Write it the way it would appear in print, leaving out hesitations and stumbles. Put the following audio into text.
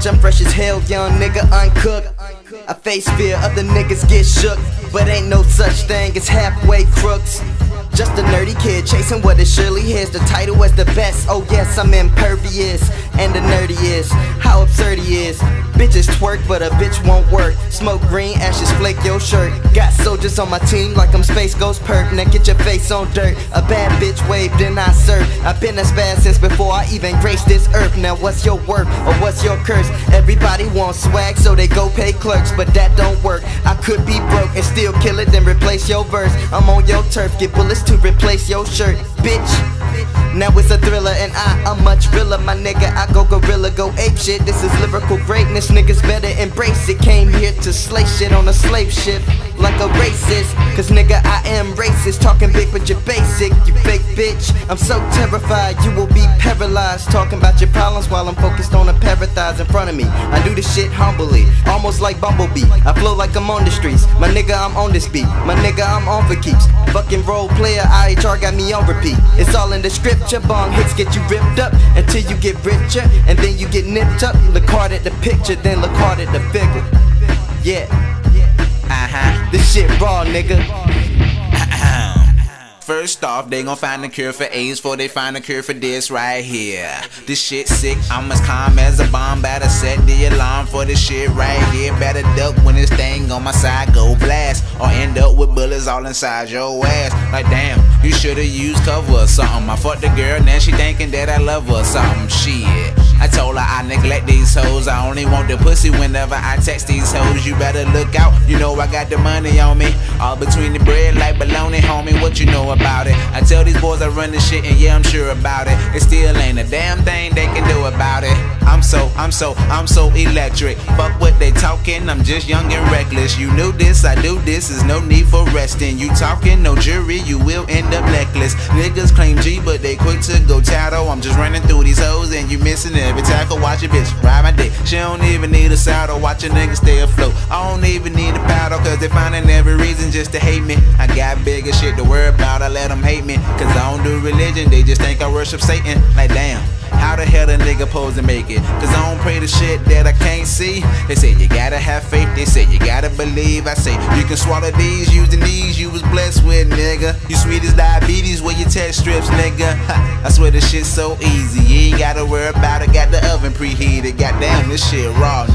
bitch, I'm fresh as hell, young nigga uncooked. I face fear, other niggas get shook, but ain't no such thing as halfway crooks. Just a nerdy kid chasing what it surely is. The title is the best, oh yes, I'm impervious. And the nerdiest, how absurd he is. Bitches twerk, but a bitch won't work. Smoke green, ashes flake your shirt. Got soldiers on my team like I'm Space Ghost Perk. Now get your face on dirt. A bad bitch wave, then I serve. I've been as fast since before I even graced this earth. Now what's your worth, or what's your curse? Everybody wants swag, so they go pay clerks, but that don't work. I could be broke and still kill it, then replace your verse. I'm on your turf, get bullets to replace your shirt, bitch. Now it's a thriller and I'm much realer, my nigga. I go gorilla, go ape shit. This is lyrical greatness, niggas better embrace it. Came here to slay shit on a slave ship like a racist, cause nigga I am racist. Talking big but you're basic, you fake bitch. I'm so terrified you will be paralyzed. Talking about your problems while I'm focused on a paradise in front of me. I do this shit humbly, almost like Bumblebee. I flow like I'm on the streets, my nigga I'm on this beat. My nigga I'm on for keeps. Fucking role player, IHR got me on repeat. It's all in the scripture, bong hits get you ripped up until you get richer, and then you get nipped up. Look hard at the picture, then look hard at the figure. Yeah, this shit raw, nigga. First off, they gon' find a cure for AIDS before they find a cure for this right here. This shit sick, I'm as calm as a bomb. Better set the alarm for this shit right here. Better duck when this thing on my side go blast, or end up with bullets all inside your ass. Like damn, you should've used cover or something. I fucked the girl, now she thinking that I love her or something. Shit, I told her I neglect these hoes. I only want the pussy whenever I text these hoes. You better look out, you know I got the money on me. All between the bread like bologna, homie, what you know about it? I tell these boys I run this shit and yeah, I'm sure about it. It still ain't a damn thing they can do about it. I'm so electric. Fuck what they talking, I'm just young and reckless. You knew this, I do this, there's no need for resting. You talking, no jury, you will end up necklace. Niggas claim G, but they quick to go tattle. I'm just running through these hoes and you missing every tackle. Watch your bitch ride my dick, she don't even need a saddle. Watch a nigga stay afloat, I don't even need a paddle, cause they finding every reason just to hate me. I got bigger shit to worry about, I let them hate me. Cause I don't do religion, they just think I worship Satan. Like damn, how the hell the nigga pose to make it? Cause I don't pray the shit that I can't see. They say you gotta have faith, they say you gotta believe. I say you can swallow these, using these you was blessed with, nigga. You sweet as diabetes with your test strips, nigga. I swear this shit's so easy, you ain't gotta worry about it. Got the oven preheated, goddamn this shit raw,